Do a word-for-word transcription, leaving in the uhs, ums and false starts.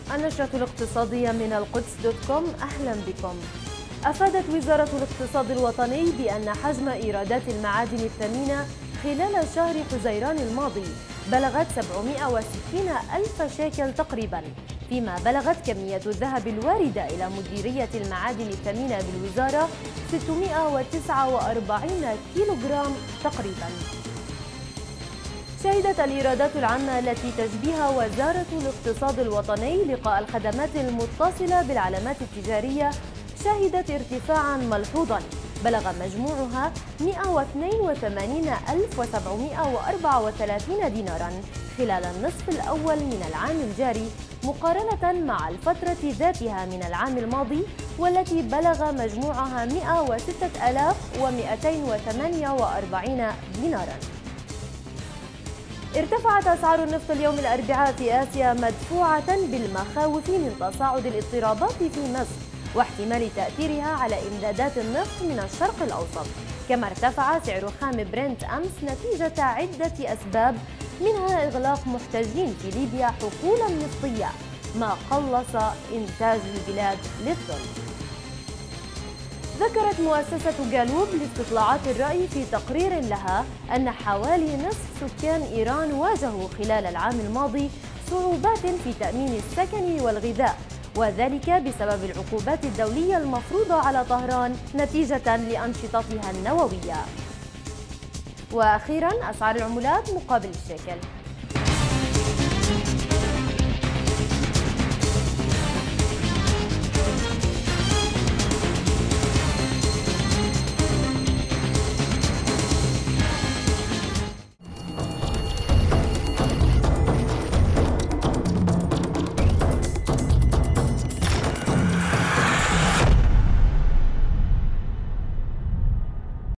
النشرة الاقتصادية من القدس دوت كوم، أهلا بكم. أفادت وزارة الاقتصاد الوطني بأن حجم إيرادات المعادن الثمينة خلال شهر حزيران الماضي بلغت سبعمائة وستين ألف شيكل تقريبا، فيما بلغت كمية الذهب الواردة إلى مديرية المعادن الثمينة بالوزارة ستمائة وتسعة وأربعين كيلوغرام تقريبا. شهدت الإيرادات العامة التي تجبيها وزارة الاقتصاد الوطني لقاء الخدمات المتصلة بالعلامات التجارية شهدت ارتفاعا ملحوظا بلغ مجموعها مائة واثنين وثمانين ألف وسبعمائة وأربعة وثلاثين دينارا خلال النصف الأول من العام الجاري، مقارنة مع الفترة ذاتها من العام الماضي والتي بلغ مجموعها مائة وستة آلاف ومائتين وثمانية وأربعين دينارا. ارتفعت أسعار النفط اليوم الأربعاء في آسيا مدفوعة بالمخاوف من تصاعد الاضطرابات في مصر واحتمال تأثيرها على إمدادات النفط من الشرق الأوسط، كما ارتفع سعر خام برنت أمس نتيجة عدة أسباب منها إغلاق محتجين في ليبيا حقولا نفطية ما قلص إنتاج البلاد للظل. ذكرت مؤسسة جالوب لاستطلاعات الرأي في تقرير لها أن حوالي نصف سكان إيران واجهوا خلال العام الماضي صعوبات في تأمين السكن والغذاء، وذلك بسبب العقوبات الدولية المفروضة على طهران نتيجة لأنشطتها النووية. وأخيرا أسعار العملات مقابل الشيكل.